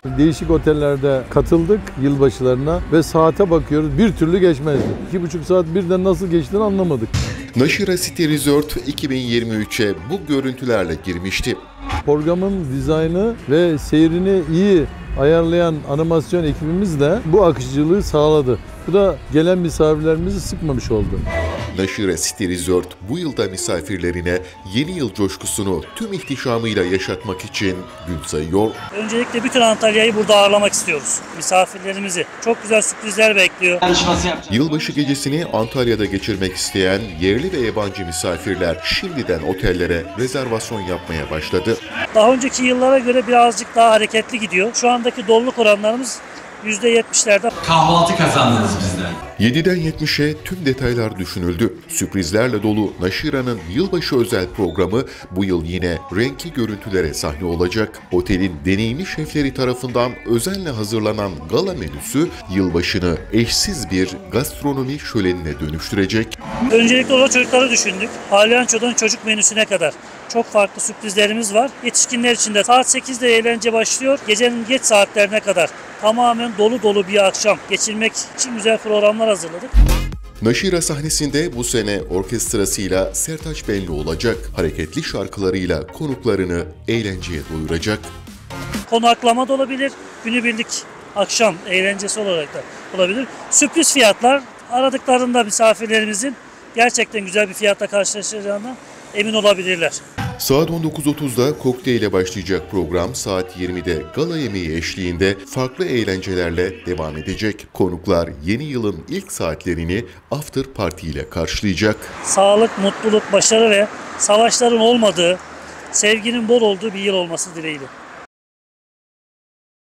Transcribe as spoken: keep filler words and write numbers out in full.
Değişik otellerde katıldık yılbaşılarına ve saate bakıyoruz bir türlü geçmezdi. İki buçuk saat birden nasıl geçtiğini anlamadık. Nashira City Resort iki bin yirmi üçe bu görüntülerle girmişti. Programın dizaynı ve seyrini iyi ayarlayan animasyon ekibimiz de bu akıcılığı sağladı. Bu da gelen misafirlerimizi sıkmamış oldu. Nashira City Resort bu yılda misafirlerine yeni yıl coşkusunu tüm ihtişamıyla yaşatmak için gün sayıyor. Öncelikle bütün Antalya'yı burada ağırlamak istiyoruz. Misafirlerimizi. Çok güzel sürprizler bekliyor. Yılbaşı gecesini Antalya'da geçirmek isteyen yerli ve yabancı misafirler şimdiden otellere rezervasyon yapmaya başladı. Daha önceki yıllara göre birazcık daha hareketli gidiyor. Şu andaki doluluk oranlarımız yüzde yetmişlerde. Kahvaltı kazandınız bizden. yediden yetmişe tüm detaylar düşünüldü. Sürprizlerle dolu Nashira'nın yılbaşı özel programı bu yıl yine renkli görüntülere sahne olacak. Otelin deneyimli şefleri tarafından özenle hazırlanan gala menüsü yılbaşını eşsiz bir gastronomi şölenine dönüştürecek. Öncelikle orada çocukları düşündük. Palyanço'dan çocuk menüsüne kadar çok farklı sürprizlerimiz var. Yetişkinler için de saat sekizde eğlence başlıyor. Gecenin geç saatlerine kadar tamamen dolu dolu bir akşam geçirmek için güzel programlar hazırladık. Nashira sahnesinde bu sene orkestrasıyla Sertaç Benli olacak. Hareketli şarkılarıyla konuklarını eğlenceye doyuracak. Konaklama da olabilir, günübirlik akşam eğlencesi olarak da olabilir. Sürpriz fiyatlar aradıklarında misafirlerimizin gerçekten güzel bir fiyatla karşılaşacağına emin olabilirler. Saat on dokuz otuzda kokteyle başlayacak program saat yirmide gala yemeği eşliğinde farklı eğlencelerle devam edecek. Konuklar yeni yılın ilk saatlerini after party ile karşılayacak. Sağlık, mutluluk, başarı ve savaşların olmadığı, sevginin bol olduğu bir yıl olması dileğiyle.